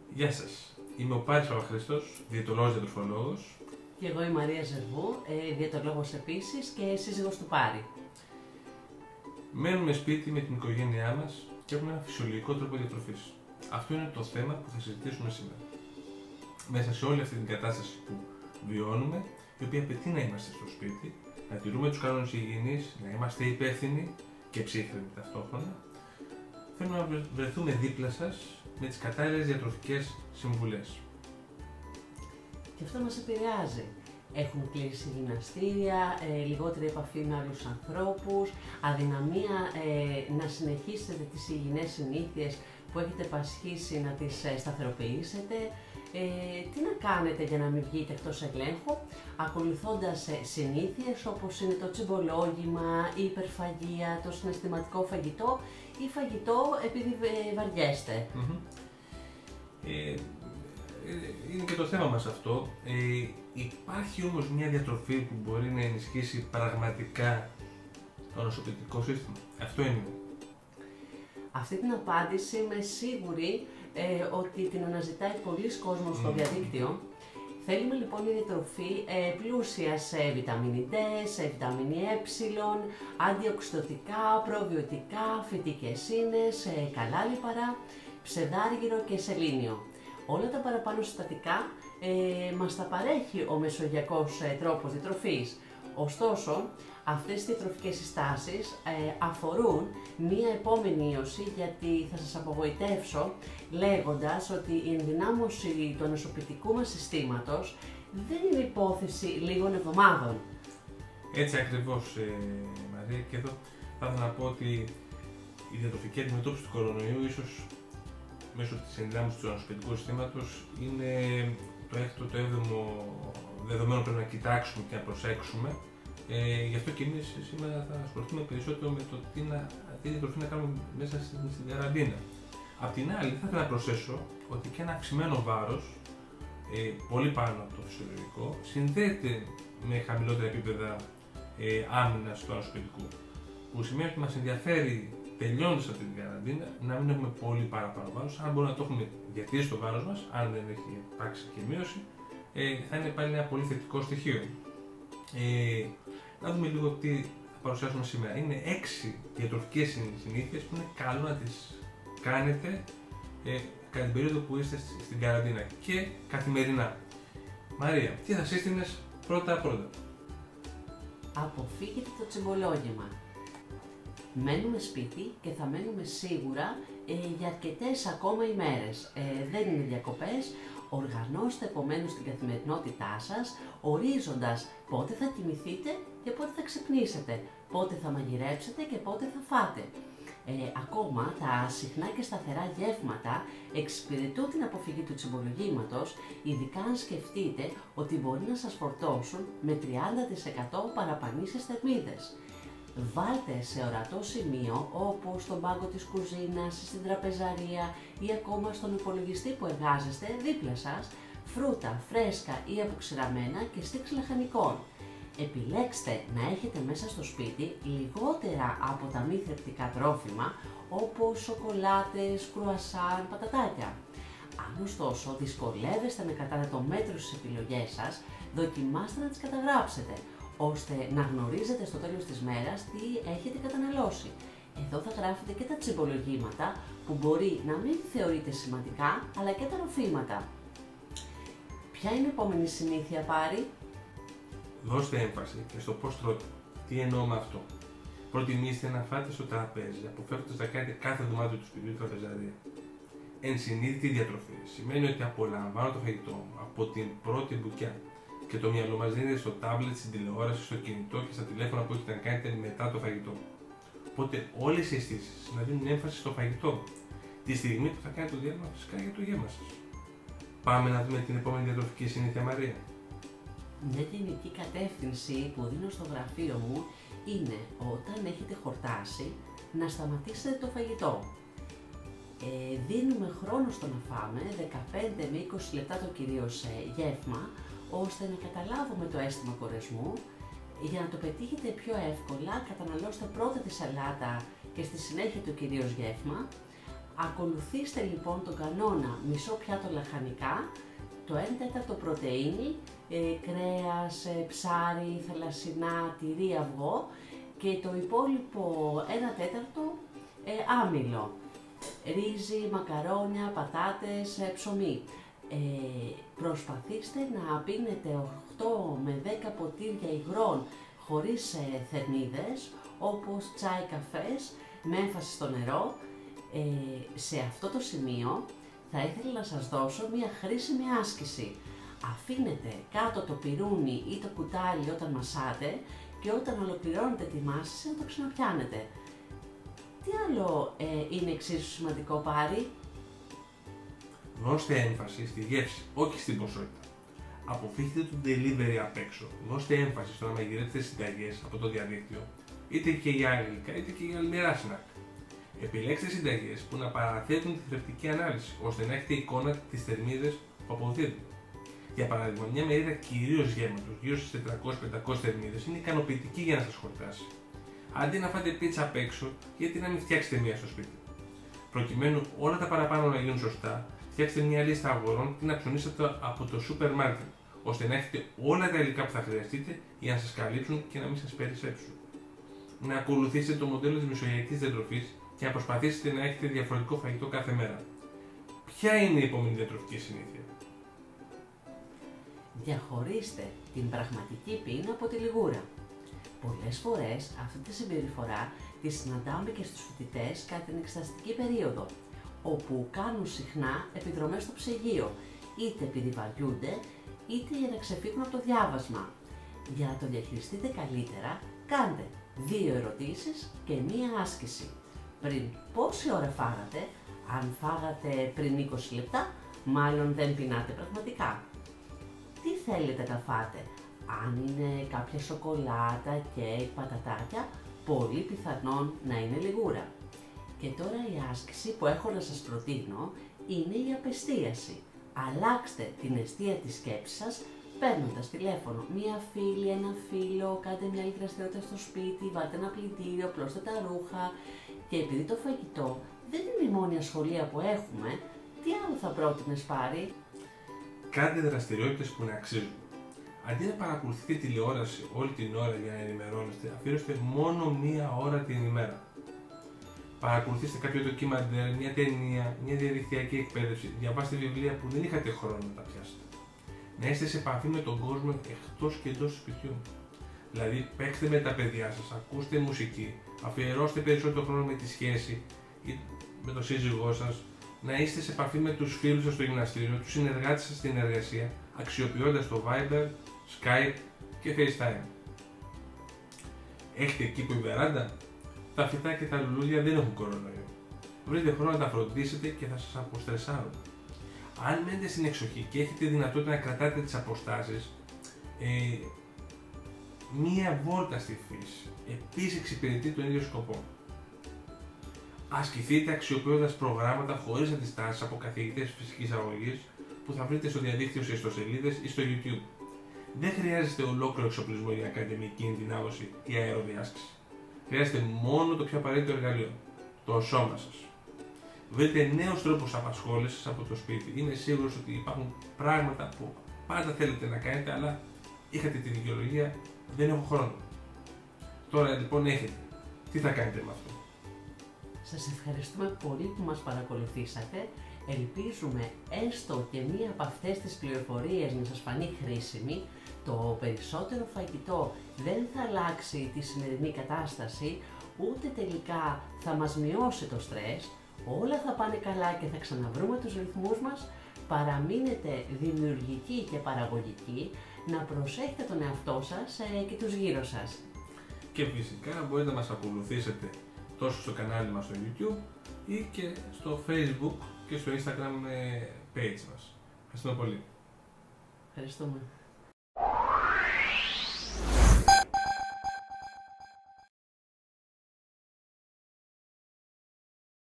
Γεια σας. Είμαι ο Πάρης Παπαχρήστος, διαιτολόγος διατροφολόγος. Και εγώ η Μαρία Ζερβού, διαιτολόγος επίσης και σύζυγος του Πάρη. Μένουμε σπίτι με την οικογένειά μας και έχουμε ένα φυσιολογικό τρόπο διατροφής. Αυτό είναι το θέμα που θα συζητήσουμε σήμερα. Μέσα σε όλη αυτή την κατάσταση που βιώνουμε, η οποία απαιτεί να είμαστε στο σπίτι, να τηρούμε τους κανόνες υγιεινής, να είμαστε υπεύθυνοι και ψύχρεμοι ταυτόχρονα, θέλουμε να βρεθούμε δίπλα σας με τις κατάλληλες διατροφικές συμβουλές. Και αυτό μας επηρεάζει. Έχουν κλείσει γυμναστήρια, λιγότερη επαφή με άλλους ανθρώπους, αδυναμία να συνεχίσετε τις υγιεινές συνήθειες που έχετε πασχίσει να τις σταθεροποιήσετε. Τι να κάνετε για να μην βγείτε εκτός ελέγχου, ακολουθώντας συνήθειες όπως είναι το τσιμπολόγημα, η υπερφαγία, το συναισθηματικό φαγητό ή φαγητό επειδή βαριέστε. Είναι και το θέμα μας αυτό. Υπάρχει όμως μια διατροφή που μπορεί να ενισχύσει πραγματικά το νοσοποιητικό σύστημα? Αυτό είναι. Αυτή την απάντηση είμαι σίγουρη ότι την αναζητάει πολλοί κόσμος στο διαδίκτυο. Θέλουμε λοιπόν η διατροφή πλούσια σε βιταμίνη D, σε βιταμίνη Ε, αντιοξυδοτικά, προβιωτικά, φυτικές ίνες, καλά λιπαρά, ψευδάργυρο και σελήνιο. Όλα τα παραπάνω συστατικά μας τα παρέχει ο μεσογειακός τρόπος διατροφής. Ωστόσο, αυτές οι διατροφικές συστάσεις αφορούν μία επόμενη ίωση, γιατί θα σας απογοητεύσω λέγοντας ότι η ενδυνάμωση του νοσοποιητικού μας συστήματος δεν είναι υπόθεση λίγων εβδομάδων. Έτσι ακριβώς, Μαρία, και εδώ θα ήθελα να πω ότι η διατροφική αντιμετώπιση του κορονοϊού ίσως μέσω της ενδυνάμωσης του νοσοποιητικού συστήματος είναι το 6ο, το 7ο δεδομένο που πρέπει να κοιτάξουμε και να προσέξουμε. Γι' αυτό και εμείς σήμερα θα ασχοληθούμε περισσότερο με το τι διατροφή να κάνουμε μέσα στην καραντίνα. Απ' την άλλη, θα ήθελα να προσθέσω ότι και ένα αυξημένο βάρος, πολύ πάνω από το φυσιολογικό, συνδέεται με χαμηλότερα επίπεδα άμυνας του νοσοποιητικού. Που σημαίνει ότι μας ενδιαφέρει, τελειώνοντας αυτή την καραντίνα, να μην έχουμε πολύ παραπάνω βάρος. Αν μπορούμε να το έχουμε διατηρήσει το βάρος μας, αν δεν έχει υπάρξει και μείωση, θα είναι πάλι ένα πολύ θετικό στοιχείο. Να δούμε λίγο τι θα παρουσιάσουμε σήμερα. Είναι 6 διατροφικές συνήθειες που είναι καλό να τις κάνετε κατά την περίοδο που είστε στην καραντίνα και καθημερινά. Μαρία, τι θα σύστηνες πρώτα-πρώτα? Αποφύγετε το τσιμπολόγημα. Μένουμε σπίτι και θα μένουμε σίγουρα για αρκετές ακόμα ημέρες. Δεν είναι διακοπές. Οργανώστε επομένως την καθημερινότητά σας, ορίζοντας πότε θα κοιμηθείτε και πότε θα ξυπνήσετε, πότε θα μαγειρέψετε και πότε θα φάτε. Ακόμα, τα συχνά και σταθερά γεύματα εξυπηρετούν την αποφυγή του τσιμπολογήματος, ειδικά αν σκεφτείτε ότι μπορεί να σας φορτώσουν με 30% παραπανήσεις θερμίδες. Βάλτε σε ορατό σημείο, όπως στον πάγκο της κουζίνας, στην τραπεζαρία ή ακόμα στον υπολογιστή που εργάζεστε δίπλα σας, φρούτα, φρέσκα ή αποξηραμένα και στίξ λαχανικών. Επιλέξτε να έχετε μέσα στο σπίτι λιγότερα από τα μη θρεπτικά τρόφιμα, όπως σοκολάτες, κρουασάν, πατατάκια. Αν ωστόσο δυσκολεύεστε να κρατάτε το μέτρο στις επιλογές σας, δοκιμάστε να τις καταγράψετε, ώστε να γνωρίζετε στο τέλος της μέρας τι έχετε καταναλώσει. Εδώ θα γράφετε και τα τσιμπολογήματα που μπορεί να μην θεωρείτε σημαντικά, αλλά και τα ροφήματα. Ποια είναι η επόμενη συνήθεια, Πάρη? Δώστε έμφαση και στο πώς τρώτε. Τι εννοώ με αυτό? Προτιμήστε να φάτε στο τραπέζι, αποφεύγοντας να κάνετε κάθε δωμάτιο του σπιτιού τραπεζαρία. Ενσυνείδητη διατροφή σημαίνει ότι απολαμβάνω το φαγητό μου από την πρώτη μπουκιά και το μυαλό μας δίνεται στο τάμπλετ, στην τηλεόραση, στο κινητό και στα τηλέφωνα που έχετε να κάνετε μετά το φαγητό. Οπότε όλες οι αισθήσεις να δίνουν έμφαση στο φαγητό τη στιγμή που θα κάνετε το διάλειμμα φυσικά για το γεύμα σας. Πάμε να δούμε την επόμενη διατροφική συνήθεια, Μαρία. Μια γενική κατεύθυνση που δίνω στο γραφείο μου είναι όταν έχετε χορτάσει να σταματήσετε το φαγητό. Δίνουμε χρόνο στο να φάμε, 15 με 20 λεπτά το κυρίως γεύμα, ώστε να καταλάβουμε το αίσθημα κορεσμού. Για να το πετύχετε πιο εύκολα, καταναλώστε πρώτα τη σαλάτα και στη συνέχεια το κυρίως γεύμα. Ακολουθήστε λοιπόν τον κανόνα μισό πιάτο λαχανικά, το 1/4 πρωτεΐνη, κρέας, ψάρι, θαλασσινά, τυρί, αυγό και το υπόλοιπο 1/4 άμυλο, ρύζι, μακαρόνια, πατάτες, ψωμί. Προσπαθήστε να πίνετε 8 με 10 ποτήρια υγρών χωρίς θερμίδες, όπως τσάι, καφές, με έμφαση στο νερό. Σε αυτό το σημείο θα ήθελα να σας δώσω μια χρήσιμη άσκηση. Αφήνετε κάτω το πυρούνι ή το κουτάλι όταν μασάτε και όταν ολοκληρώνετε τη μάσηση να το ξαναπιάνετε. Τι άλλο είναι εξίσου σημαντικό, Πάρη? Δώστε έμφαση στη γεύση, όχι στην ποσότητα. Αποφύγετε το delivery απ' έξω. Δώστε έμφαση στο να μαγειρέψετε συνταγές από το διαδίκτυο, είτε και για αγγλικά είτε και για αλμυρά σνακ. Επιλέξτε συνταγές που να παραθέτουν τη θρεπτική ανάλυση, ώστε να έχετε εικόνα τις θερμίδες που αποδίδουν. Για παράδειγμα, μια μερίδα κυρίως γέμματος, γύρω στις 400-500 θερμίδες, είναι ικανοποιητική για να σας χορτάσει. Αντί να φάτε πίτσα απ' έξω, γιατί να μην φτιάξετε μία στο σπίτι. Προκειμένου όλα τα παραπάνω να γίνουν σωστά, φτιάξτε μια λίστα αγορών και να ψωνίσετε από το σούπερ μάρκετ, ώστε να έχετε όλα τα υλικά που θα χρειαστείτε για να σας καλύψουν και να μην σας περισσέψουν. Να ακολουθήσετε το μοντέλο της μεσογειακής διατροφής και να προσπαθήσετε να έχετε διαφορετικό φαγητό κάθε μέρα. Ποια είναι η επόμενη διατροφική συνήθεια? Διαχωρίστε την πραγματική πείνα από τη λιγούρα. Πολλές φορές αυτή τη συμπεριφορά τη συναντάμε και στους φοιτητές κατά την εξεταστική περίοδο, όπου κάνουν συχνά επιδρομές στο ψυγείο, είτε επειδή βαριούνται, είτε για να ξεφύγουν από το διάβασμα. Για να το διαχειριστείτε καλύτερα, κάντε 2 ερωτήσεις και 1 άσκηση. Πριν πόση ώρα φάγατε? Αν φάγατε πριν 20 λεπτά, μάλλον δεν πεινάτε πραγματικά. Τι θέλετε να φάτε? Αν είναι κάποια σοκολάτα, κέικ, πατατάκια, πολύ πιθανόν να είναι λιγούρα. Και τώρα η άσκηση που έχω να σας προτείνω είναι η απεστίαση. Αλλάξτε την εστία της σκέψης σας παίρνοντας τηλέφωνο μία φίλη, ένα φίλο, κάντε μια άλλη δραστηριότητα στο σπίτι, βάλτε ένα πλυντήριο, πλώστε τα ρούχα. Και επειδή το φαγητό δεν είναι η μόνη ασχολία που έχουμε, τι άλλο θα πρότεινες, Πάρη? Κάντε δραστηριότητες που να αξίζουν. Αντί να παρακολουθείτε τηλεόραση όλη την ώρα για να ενημερώνεστε, αφιερώστε μόνο 1 ώρα την ημέρα. Παρακολουθήστε κάποιο ντοκιμαντέρ, μια ταινία, μια διαδικτυακή εκπαίδευση, διαβάστε βιβλία που δεν είχατε χρόνο να τα πιάσετε. Να είστε σε επαφή με τον κόσμο εκτός και εντός του σπιτιού. Δηλαδή, παίξτε με τα παιδιά σας, ακούστε μουσική, αφιερώστε περισσότερο χρόνο με τη σχέση ή με τον σύζυγό σας, να είστε σε επαφή με τους φίλους σας στο γυμναστήριο, τους συνεργάτες σας στην εργασία, αξιοποιώντας το Viber, Skype και FaceTime. Έχετε κήπο ή βεράντα? Τα φυτά και τα λουλούδια δεν έχουν κορονοϊό. Βρείτε χρόνο να τα φροντίσετε και θα σας αποστρεσάρουν. Αν μένετε στην εξοχή και έχετε δυνατότητα να κρατάτε τις αποστάσεις, μία βόλτα στη φύση επίσης εξυπηρετεί τον ίδιο σκοπό. Ασκηθείτε αξιοποιώντας προγράμματα χωρίς αντιστάσεις από καθηγητές φυσικής αγωγής που θα βρείτε στο διαδίκτυο σε ιστοσελίδες ή στο YouTube. Δεν χρειάζεται ολόκληρο εξοπλισμό για να κάνετε μια κίνητη δυνάμωση ή αεροδιάσκηση. Χρειάζεται μόνο το πιο απαραίτητο εργαλείο, το σώμα σας. Βρείτε νέους τρόπους απασχόλησης από το σπίτι. Είμαι σίγουρος ότι υπάρχουν πράγματα που πάντα θέλετε να κάνετε, αλλά είχατε τη δικαιολογία δεν έχω χρόνο. Τώρα λοιπόν έχετε. Τι θα κάνετε με αυτό? Σας ευχαριστούμε πολύ που μας παρακολουθήσατε. Ελπίζουμε έστω και μία από αυτές τις πληροφορίες να σας φανεί χρήσιμη. Το περισσότερο φαγητό δεν θα αλλάξει τη σημερινή κατάσταση, ούτε τελικά θα μας μειώσει το στρες. Όλα θα πάνε καλά και θα ξαναβρούμε τους ρυθμούς μας. Παραμείνετε δημιουργικοί και παραγωγικοί, να προσέχετε τον εαυτό σας και τους γύρω σας. Και φυσικά μπορείτε να μας ακολουθήσετε τόσο στο κανάλι μας στο YouTube ή και στο Facebook και στο Instagram page μας. Ευχαριστούμε πολύ. Ευχαριστούμε.